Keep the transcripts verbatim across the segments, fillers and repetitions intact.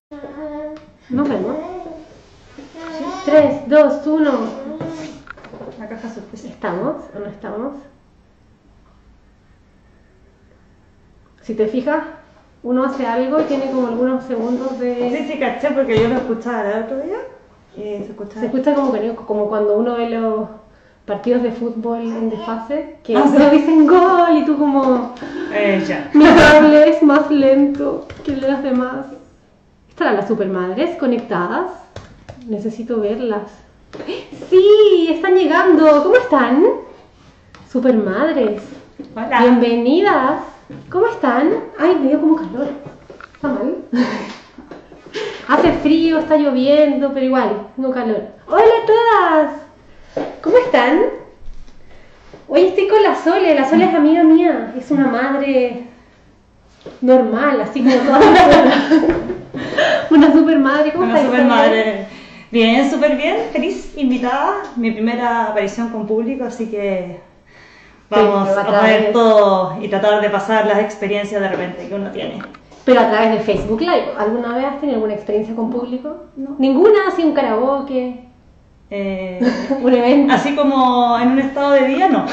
Nos vemos. tres, dos, uno. La caja sorpresa. ¿Estamos o no estamos? Si te fijas, uno hace algo y tiene como algunos segundos de... Sí, sí, caché, porque yo lo escuchaba el otro día y se escuchaba... Se escucha como, que- como cuando uno ve los partidos de fútbol en desfase, que Ah, todos sí. dicen gol y tú como... Eh, ya. Mi cable es más lento que el de las demás. ¿Estarán las supermadres conectadas? Necesito verlas. ¡Sí! ¡Están llegando! ¿Cómo están? Supermadres. Hola. Bienvenidas. ¿Cómo están? Ay, me dio como calor. ¿Está mal? Hace frío, está lloviendo, pero igual, tengo calor. ¡Hola a todas! ¿Cómo están? Hoy estoy con la Sole. La Sole es amiga mía. Es una madre normal, así como todas nosotras. Una super madre. ¿Cómo Una estás? super madre. Bien, súper bien, feliz, invitada. Mi primera aparición con público, así que vamos Sí, pero a a través- poner todo y tratar de pasar las experiencias de repente que uno tiene. Pero a través de Facebook Live. ¿Alguna vez has tenido alguna experiencia con público? No. ¿Ninguna? ¿Así un karaoke? Eh, ¿Un evento? así como en un estado de día, no.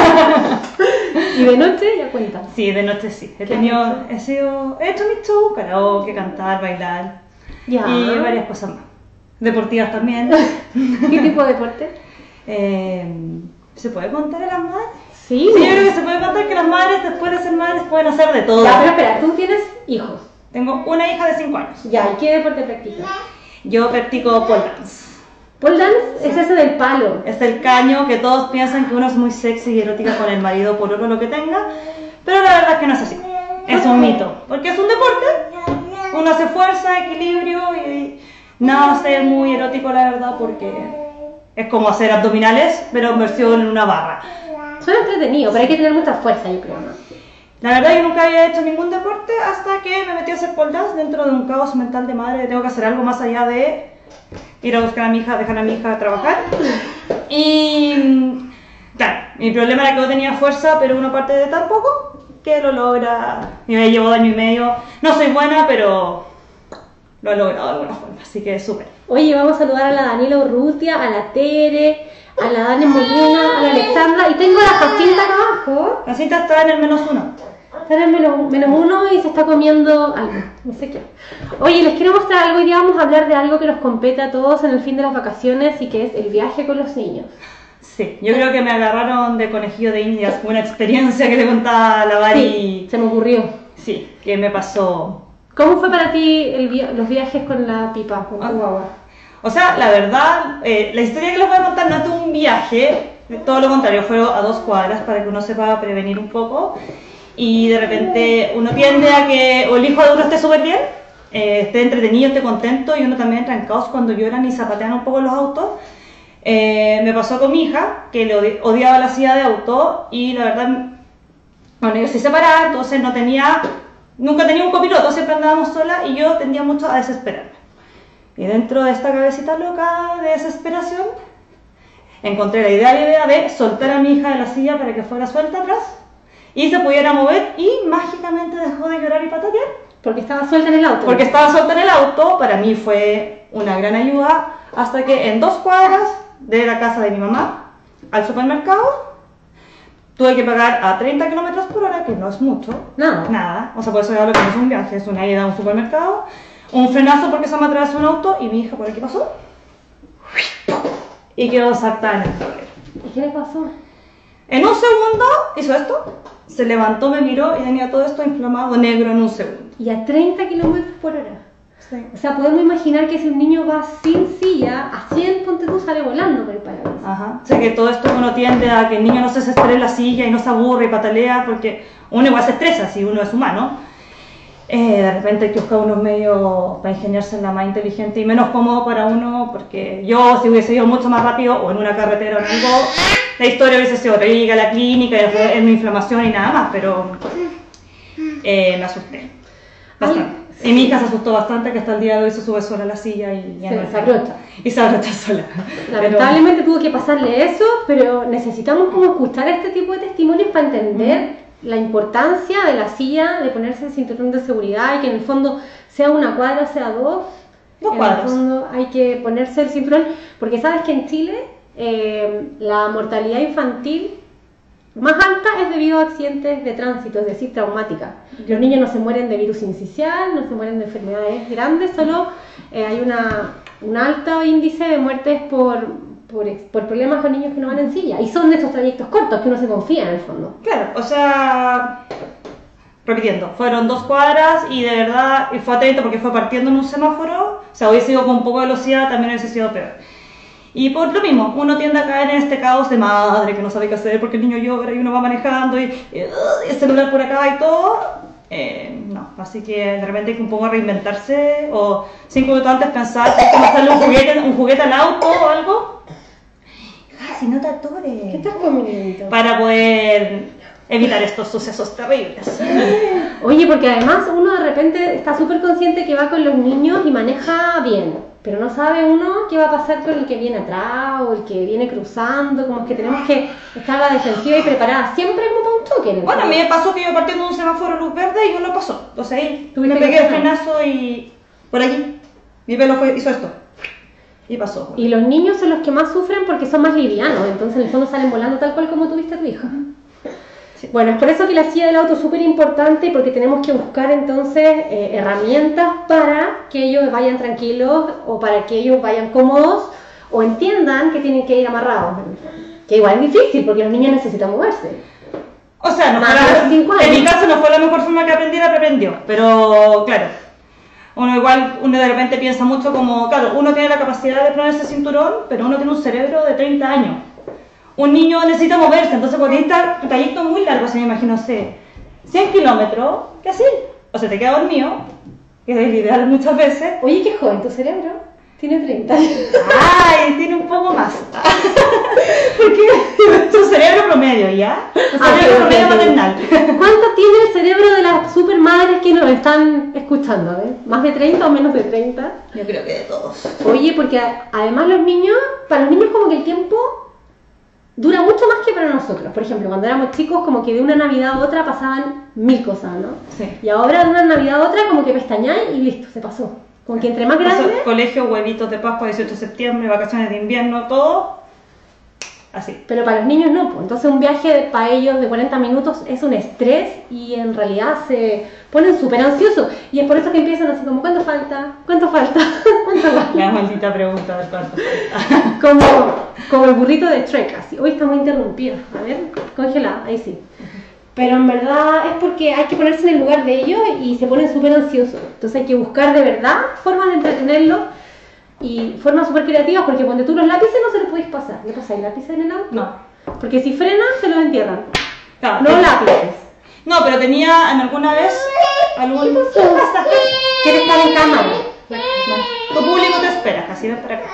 ¿Y de noche? Ya cuenta. Sí, de noche sí. He ¿Qué tenido, has hecho? he sido, he hecho mi show, karaoke, cantar, bailar Ya. y varias cosas más. Deportivas también. ¿Qué tipo de deporte? Eh, ¿Se puede contar a las madres? Sí. Sí, yo creo que se puede contar que las madres, después de ser madres, pueden hacer de todo. Ya, pero espera, tú tienes hijos. Tengo una hija de cinco años. Ya, ¿y qué deporte practicas? Yo practico pole dance. Pole dance es ese del palo. Es el caño que todos piensan que uno es muy sexy y erótica con el marido por oro lo que tenga, pero la verdad es que no es así. Es un mito, porque es un deporte. Uno hace fuerza, equilibrio y nada va a ser muy erótico, la verdad, porque es como hacer abdominales, pero en versión en una barra. Suena entretenido, pero hay que tener mucha fuerza, yo creo, ¿no? La verdad yo nunca había hecho ningún deporte hasta que me metí a hacer pole dance dentro de un caos mental de madre. Tengo que hacer algo más allá de ir a buscar a mi hija, dejar a mi hija trabajar. Y claro, mi problema era que no tenía fuerza, pero una parte de tan poco que lo logra. Y me llevo año y medio. No soy buena, pero lo he logrado de alguna forma, así que súper. Oye, vamos a saludar a la Daniela Urrutia, a la Tere, a la Dani Molina, a la Alexandra. Y tengo a la Jacinta acá abajo. La cinta está en el menos uno. Está en el menos, menos uno y se está comiendo algo, no sé qué. Oye, les quiero mostrar algo. Hoy día vamos a hablar de algo que nos compete a todos en el fin de las vacaciones y que es el viaje con los niños. Sí, yo creo que me agarraron de conejillo de indias, fue una experiencia que le contaba a la Bari. Sí, se me ocurrió. Sí, que me pasó. ¿Cómo fue para ti el via- los viajes con la pipa, con tu Ah. guagua? O sea, la verdad, eh, la historia que les voy a contar no es de un viaje, todo lo contrario, fue a dos cuadras para que uno sepa prevenir un poco. Y de repente uno tiende a que o el hijo de uno esté súper bien, eh, esté entretenido, esté contento, y uno también entra en caos cuando lloran y zapatean un poco los autos. Eh, me pasó con mi hija, que le odi- odiaba la silla de auto, y la verdad, bueno, yo estoy separada, entonces no tenía, nunca tenía un copiloto, siempre andábamos sola y yo tendía mucho a desesperarme. Y dentro de esta cabecita loca de desesperación, encontré la ideal idea de soltar a mi hija de la silla para que fuera suelta atrás y se pudiera mover, y mágicamente dejó de llorar y patatear. Porque estaba suelta en el auto. Porque estaba suelta en el auto, para mí fue una gran ayuda, hasta que en dos cuadras de la casa de mi mamá al supermercado tuve que pagar a treinta kilómetros por hora, que no es mucho. Nada. Nada. O sea, por eso ya lo que no es un viaje, es una ida a un supermercado, un frenazo porque se me atravesó un auto y mi hija por aquí pasó y quedó saltada en el tablero. ¿Y qué le pasó? En un segundo hizo esto, se levantó, me miró y tenía todo esto inflamado negro en un segundo. Y a treinta kilómetros por hora. Sí. O sea, podemos imaginar que si un niño va sin silla, a cien, ponte tú, sale volando por el parabrisas. Ajá. O sea que todo esto uno tiende a que el niño no se desespere en la silla y no se aburre y patalea, porque uno igual se estresa si uno es humano. Eh, de repente hay que buscar unos medios para ingeniarse en la más inteligente y menos cómodo para uno, porque yo si hubiese ido mucho más rápido o en una carretera o en algo, la historia hubiese sido otra, llegué a la clínica y es una inflamación y nada más, pero eh, me asusté bastante. Ay, y mi hija se asustó bastante, que hasta el día de hoy se sube sola a la silla y ya Se no desabrocha. Y se abrocha sola. Lamentablemente tuvo que pasarle eso, pero necesitamos como escuchar este tipo de testimonios para entender la importancia de la silla, de ponerse el cinturón de seguridad y que en el fondo sea una cuadra, sea dos, Dos en cuadras. el fondo hay que ponerse el cinturón, porque sabes que en Chile eh, la mortalidad infantil más alta es debido a accidentes de tránsito, es decir, traumática. Los niños no se mueren de virus incisional, no se mueren de enfermedades grandes, solo eh, hay una, un alto índice de muertes por, por, ex- por problemas con niños que no van en silla. Y son de esos trayectos cortos que uno se confía en el fondo. Claro, o sea, repitiendo, fueron dos cuadras y de verdad, y fue atento porque fue partiendo en un semáforo, o sea, hubiese ido con un poco de velocidad, también hubiese sido peor. Y por lo mismo, uno tiende a caer en este caos de madre que no sabe qué hacer porque el niño llora y uno va manejando y, y, y el celular por acá y todo. Eh, no, así que de repente hay que un poco reinventarse o cinco minutos antes pensar que hay que pasarle un juguete, un juguete al auto o algo. Ah, si no te atores. ¿Qué estás comiendo? Para poder evitar estos sucesos terribles. Oye, porque además uno de repente está súper consciente que va con los niños y maneja bien, pero no sabe uno qué va a pasar con el que viene atrás o el que viene cruzando, como que tenemos que estar a la defensiva y preparada siempre como para un choque. en el Bueno, a fondo. mí me pasó que yo partiendo de un semáforo luz verde y uno pasó. Entonces ahí Tuviste me que pegué el frenar. frenazo y por allí mi pelo fue, hizo esto. Y pasó. Y los niños son los que más sufren porque son más livianos, entonces en el fondo salen volando tal cual como tuviste a tu hija. Sí. Bueno, es por eso que la silla del auto es súper importante, porque tenemos que buscar entonces eh, herramientas para que ellos vayan tranquilos o para que ellos vayan cómodos o entiendan que tienen que ir amarrados. Que igual es difícil porque los niños necesitan moverse. O sea, no Más fue de la- los cinco años. en mi caso no fue la mejor forma que aprendiera, pero aprendió. Pero claro, uno igual, uno de repente piensa mucho como, claro, uno tiene la capacidad de ponerse cinturón, pero uno tiene un cerebro de treinta años. Un niño necesita moverse, entonces cuando está un trayecto muy largo, se me imagino, sé, cien kilómetros, ¿qué así? O se te queda dormido, que es el ideal muchas veces. Oye, qué joven tu cerebro. Tiene treinta. Ay, tiene un poco más. ¿Por qué? Tu cerebro promedio, ¿ya? Tu Ah, cerebro ok, promedio ok, ok. maternal. ¿Cuánto tiene el cerebro de las super madres que nos están escuchando? ¿Eh? ¿Más de treinta o menos de treinta? Yo creo que de todos. Oye, porque a- además los niños, para los niños como que el tiempo dura mucho más que para nosotros. Por ejemplo, cuando éramos chicos, como que de una Navidad a otra pasaban mil cosas, ¿no? Sí. Y ahora de una Navidad a otra, como que pestañáis y listo, se pasó. Como que entre más Eso, grande... colegio, huevitos de Pascua, dieciocho de septiembre, vacaciones de invierno, todo así. Pero para los niños no, pues. Entonces un viaje para ellos de cuarenta minutos es un estrés y en realidad se ponen súper ansiosos. Y es por eso que empiezan así como, ¿cuánto falta? ¿Cuánto falta? ¿Cuánto falta? La maldita pregunta de cuánto. Como, como el burrito de Shrek, así. Hoy está muy interrumpida. A ver, congelada, ahí sí. Pero en verdad es porque hay que ponerse en el lugar de ellos y se ponen súper ansiosos. Entonces hay que buscar de verdad formas de entretenerlos y formas súper creativas, porque cuando tú los lápices no se los podéis pasar. ¿Le pasáis lápices en el auto? No. Porque si frenan, se los entierran. Claro, No eh, lápices. No, pero tenía en alguna vez algún... ¿Qué pasa? Quiere estar en cámara. Tu público te espera, casi ven para acá.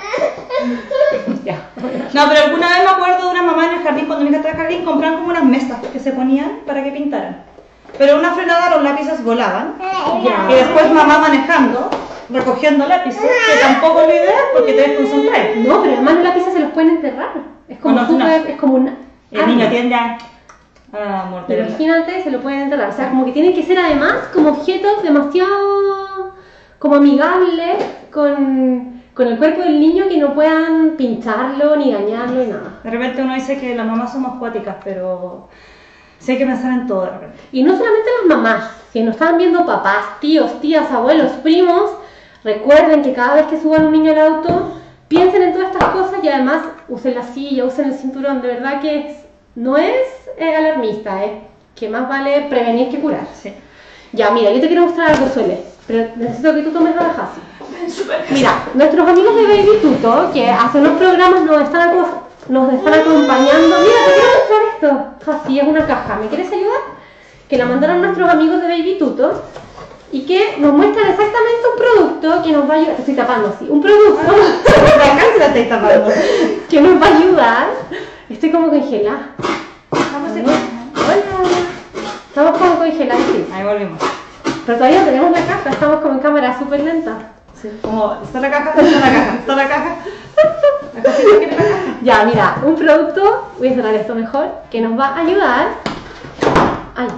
Ya. No, pero alguna vez me acuerdo de una mamá en el jardín, cuando mi hija estaba en el jardín, compraron como unas mesas que se ponían para que pintaran. Pero una frenada los lápices volaban. Ya. Y después mamá manejando, recogiendo lápices, que tampoco es lo ideal porque te desconcentras. No, pero además los lápices se los pueden enterrar. Es como No, no, no. súper, es como una... El niño tiende a... a morder. Imagínate, se lo pueden enterrar. O sea, como que tienen que ser además como objetos demasiado como amigables con, con el cuerpo del niño, que no puedan pincharlo ni dañarlo ni nada. De repente uno dice que las mamás somos cuáticas, pero sí hay que pensar en todo de repente. Y no solamente las mamás, si nos están viendo papás, tíos, tías, abuelos, primos, recuerden que cada vez que suban un niño al auto, piensen en todas estas cosas y además usen la silla, usen el cinturón. De verdad que es, no es eh, alarmista, es que más vale prevenir que curar. Sí. Ya, mira, yo te quiero mostrar algo, Suele, pero necesito que tú tomes la Jasi. Mira, nuestros amigos de Baby Tuto, que hace unos programas nos están, aco- nos están acompañando. Mira, te quiero mostrar esto. Jasi, es una caja. ¿Me quieres ayudar? Que la mandaron nuestros amigos de Baby Tuto y que nos muestran exactamente un producto que nos va a ayudar. Te estoy tapando así. Un producto Acá se la estáis tapando. que nos va a ayudar. Estoy como congelada. Vamos a hacer- Hola. Estamos como congelados, sí. Ahí volvimos. Pero todavía no tenemos la caja, estamos como en cámara súper lenta. Sí. Como, está la caja, está la caja, está la caja. La cajita quiere la caja. Ya, mira, un producto, voy a cerrar esto mejor, que nos va a ayudar. Ay,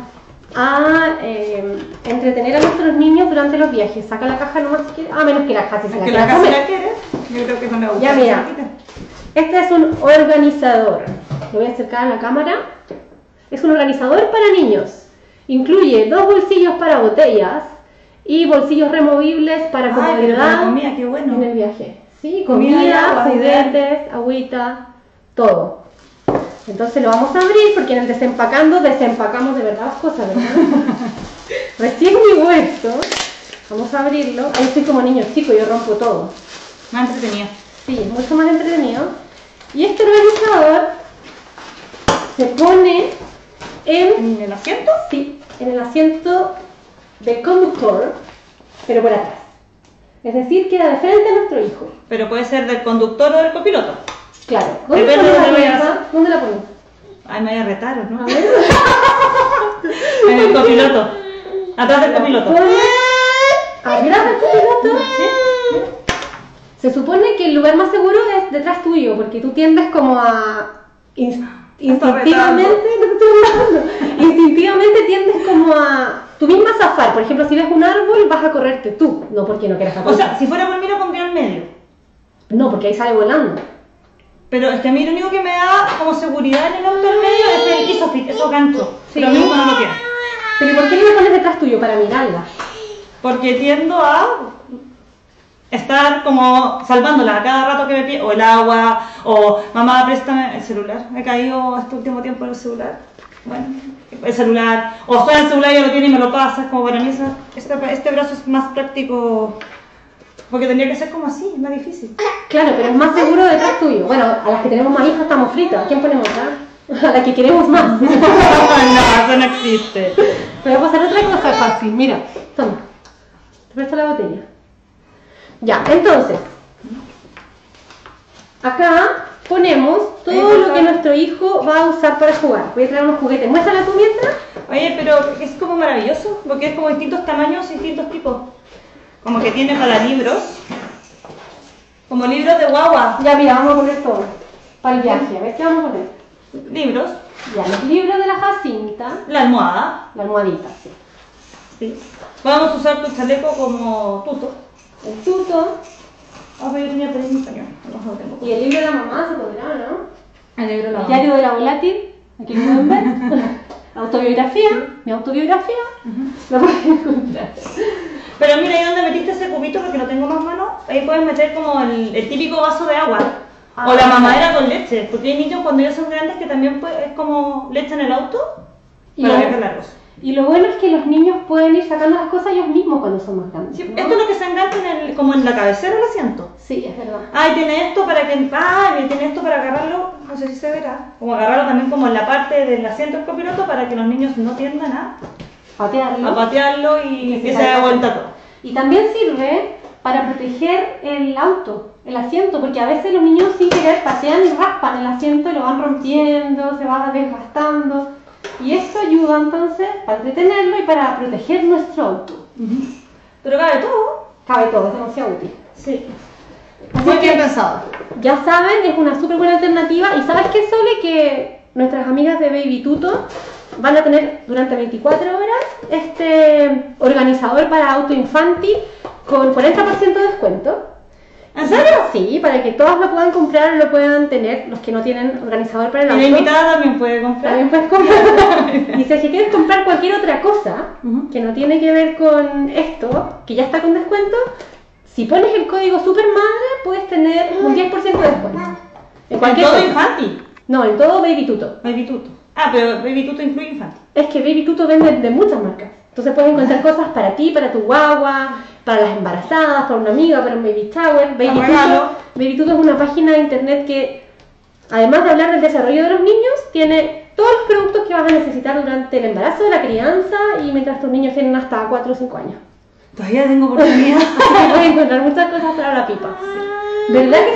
a eh, entretener a nuestros niños durante los viajes. Saca la caja nomás si quieres. A menos que la caja si se la que quiera la casa comer. la quiere, yo creo que no me gusta. Ya mira, este es un organizador. Lo voy a acercar a la cámara. Es un organizador para niños. Incluye dos bolsillos para botellas y bolsillos removibles para Ay, pero comodidad para comida, qué bueno. en el viaje. Sí, Comida y comida, agua, juguetes, agüita, todo. Entonces lo vamos a abrir porque en el desempacando desempacamos de verdad las cosas, ¿verdad? Recién llegó esto. Vamos a abrirlo. Ahí estoy como niño chico, yo rompo todo. Más entretenido. Sí, es mucho más entretenido. Y este organizador se pone en, ¿En el asiento? sí, en el asiento del conductor, pero por atrás. Es decir, queda de frente a nuestro hijo. Pero puede ser del conductor o del copiloto. Claro. ¿Dónde Depende pones de la dónde vayas. pieza? ¿Dónde la pones? Ay, me voy a retar, ¿o ¿no? A ver. En el copiloto. Atrás del copiloto. Pones atrás del copiloto. ¿Sí? Se supone que el lugar más seguro es detrás tuyo, porque tú tiendes como a ins- instintivamente, no te estoy hablando, instintivamente tiendes como a tú misma zafar. Por ejemplo, si ves un árbol, vas a correrte tú, no porque no quieras O zafar. sea, si fuera por mí lo pondría en medio. No, porque ahí sale volando. Pero es que a mí lo único que me da como seguridad en el auto en medio es el isofit, esos ganchos. Sí. Pero a mí no lo tiene. Pero ¿y por qué no me pones detrás tuyo para mirarla? Porque tiendo a estar como salvándola a cada rato que me pide, o el agua, o mamá, préstame el celular. Me he caído este último tiempo en el celular. Bueno, el celular, o suena el celular y yo lo tiene y me lo pasa. Como para mí esa- este, este brazo es más práctico, porque tendría que ser como así, es más difícil. Claro, pero es más seguro detrás tuyo. Bueno, a las que tenemos más hijas estamos fritas. ¿A quién ponemos acá? A la que queremos más. No, eso no existe. Te voy a pasar otra cosa fácil. Mira, toma. Te presto la botella. Ya, entonces. Acá ponemos todo lo que nuestro hijo va a usar para jugar. Voy a traer unos juguetes. Muéstrala tú mientras. Oye, pero es como maravilloso, porque es como distintos tamaños y distintos tipos. Como que tiene para libros, como libros de guagua, Ya, mira, vamos a poner todo. Para el viaje. A ver qué vamos a poner. libros, Ya, los libros de la Jacinta. la almohada. La almohadita, sí. Sí. Vamos a usar tu chaleco como tuto. El tuto. Ah, pero yo tenía tres español, no lo tengo. Y el libro de la mamá se podrá, ¿no? El libro de la El diario de la volátil, aquí lo pueden ver. Autobiografía, mi autobiografía, lo pueden encontrar. Pero mira, ahí donde metiste ese cubito, porque no tengo más manos, ahí puedes meter como el, el típico vaso de agua. O la mamadera con leche, porque hay niños cuando ya son grandes que también puede- es como leche en el auto Y para lo- viajes largos. Y lo bueno es que los niños pueden ir sacando las cosas ellos mismos cuando son más grandes. Sí, ¿no? esto es lo que se engancha en el, como en la cabecera del asiento. Sí, es verdad. Ay, tiene esto para que. Ay, tiene esto para agarrarlo. No sé si se verá. Como agarrarlo también como en la parte del asiento del copiloto para que los niños no tiendan a, Patearlo. a patearlo y Que que se se haga salga. vuelta todo. Y también sirve para proteger el auto, el asiento, porque a veces los niños sin querer patean y raspan el asiento y lo van rompiendo, se va desgastando. Y esto ayuda entonces para entretenerlo y para proteger nuestro auto. Pero cabe todo. Cabe todo, es demasiado útil. Sí. Así Muy que- bien pensado. Ya saben, es una súper buena alternativa. ¿Y sabes qué, Sole? Que nuestras amigas de Baby Tuto van a tener durante veinticuatro horas este organizador para auto infantil con cuarenta por ciento de descuento. ¿En serio? Sí, para que todas lo puedan comprar, lo puedan tener, los que no tienen organizador para el Y la auto. invitada también puede comprar. También puedes comprar. Y si es que quieres comprar cualquier otra cosa Ujú. que no tiene que ver con esto, que ya está con descuento, si pones el código SUPERMADRE puedes tener un diez por ciento de descuento. En En cualquier todo cosa. infantil. No, en todo Baby Tuto. Baby Tuto. Ah, pero Baby Tuto incluye infantil. Es que Baby Tuto vende de muchas marcas. Entonces puedes encontrar cosas para ti, para tu guagua, para las embarazadas, para una amiga, para un baby shower. Baby Para Tuto, regalo. Baby Tuto es una página de internet que, además de hablar del desarrollo de los niños, tiene todos los productos que vas a necesitar durante el embarazo, la crianza y mientras tus niños tienen hasta cuatro o cinco años. Todavía tengo oportunidad. Así que puedes encontrar muchas cosas para la pipa. ¿Verdad que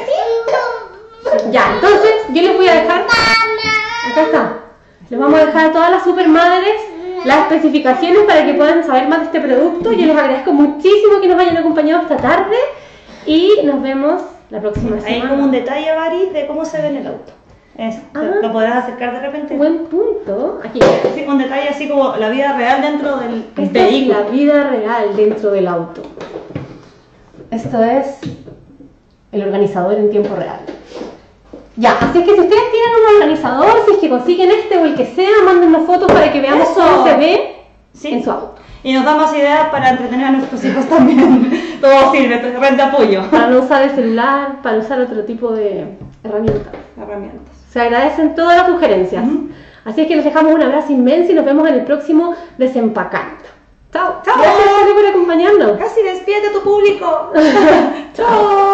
sí? Ya, entonces yo les voy a dejar. Acá está. Les vamos a dejar a todas las supermadres las especificaciones para que puedan saber más de este producto. Yo les agradezco muchísimo que nos hayan acompañado esta tarde y nos vemos la próxima Hay semana. como un detalle, Vari, de cómo se ve en el auto. Es, Ah. lo podrás acercar de repente. Buen punto. Aquí. Sí, un detalle así como la vida real dentro del Esta es vehículo. la vida real dentro del auto. Esto es el organizador en tiempo real. Ya, así es que si ustedes tienen un organizador, si es que consiguen este o el que sea, mándennos fotos para que veamos Eso. cómo se ve Sí. en su auto. Y nos da más ideas para entretener a nuestros hijos también. Todo sirve, red de apoyo. Para no usar el celular, para usar otro tipo de herramientas. Herramientas. Se agradecen todas las sugerencias. Ujú. Así es que les dejamos un abrazo inmenso y nos vemos en el próximo Desempacando. Chao. Chao. Gracias Sole, por acompañarnos. Casi despídete a tu público. Chao.